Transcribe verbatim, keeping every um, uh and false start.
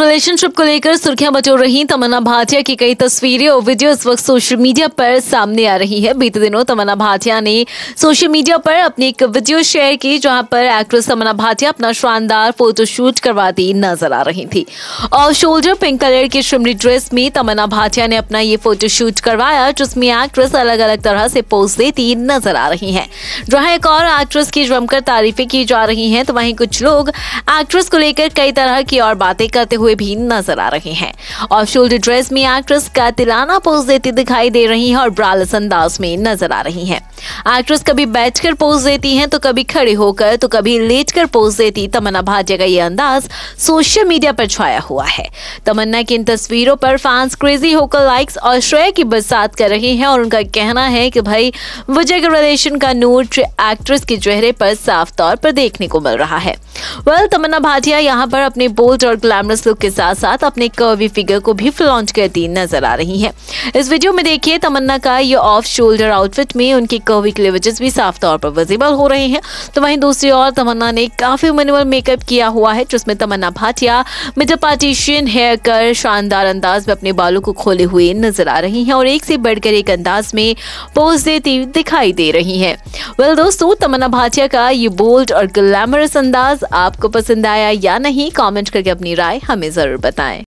Relationship को लेकर सुर्खियां बटोर रही तमन्ना भाटिया की कई तस्वीरें और वीडियो इस वक्त सोशल मीडिया पर सामने आ रही है। बीते दिनों तमन्ना भाटिया ने सोशल मीडिया पर अपनी एक वीडियो शेयर की, जहां पर एक्ट्रेस तमन्ना भाटिया अपना शानदार फोटोशूट करवाती नजर आ रही थी। और शोल्डर पिंक कलर की शिमरी ड्रेस में तमन्ना भाटिया ने अपना ये फोटोशूट करवाया, जिसमें एक्ट्रेस अलग अलग तरह से पोज देती नजर आ रही है। जहां एक और एक्ट्रेस की जमकर तारीफें की जा रही हैं, तो वहीं कुछ लोग एक्ट्रेस को लेकर कई तरह की और बातें करते हुए भी नजर आ रहे हैं। और शोल्डर ड्रेस में एक्ट्रेस कातिलाना पोज देती दिखाई दे रही हैं और ब्रालेस अंदाज में नजर आ रही हैं। एक्ट्रेस कभी बैठकर पोज देती हैं, तो कभी खड़े होकर, तो कभी लेटकर पोज देती तमन्ना भाटिया का ये अंदाज सोशल मीडिया पर छाया हुआ है। तमन्ना की इन तस्वीरों पर फैंस क्रेजी होकर लाइक्स और शेयर की बरसात कर रहे हैं और उनका कहना है कि भाई विजय के रिलेशन का नोट एक्ट्रेस के चेहरे पर साफ तौर पर देखने को मिल रहा है। वेल, तमन्ना भाटिया यहाँ पर अपने बोल्ड और ग्लैमरस लुक के साथ साथ अपने कर्वी फिगर को भी फ्लॉन्ट करती नजर आ रही है। इस वीडियो में देखिए तमन्ना का ये ऑफ शोल्डर आउटफिट में उनके कर्वी क्लीवेजेस भी साफ तौर पर विजिबल हो रहे हैं। तो वहीं दूसरी ओर तमन्ना ने काफी मिनिमल मेकअप किया हुआ है, जिसमें Tamannaah Bhatia mid partition hair कर शानदार अंदाज में अपने बालों को खोले हुए नजर आ रही हैं और एक से बढ़कर एक अंदाज में पोज देती दिखाई दे रही है। वेल दोस्तों, तमन्ना भाटिया का ये बोल्ड और ग्लैमरस अंदाज आपको पसंद आया या नहीं, कमेंट करके अपनी राय हमें जरूर बताएं।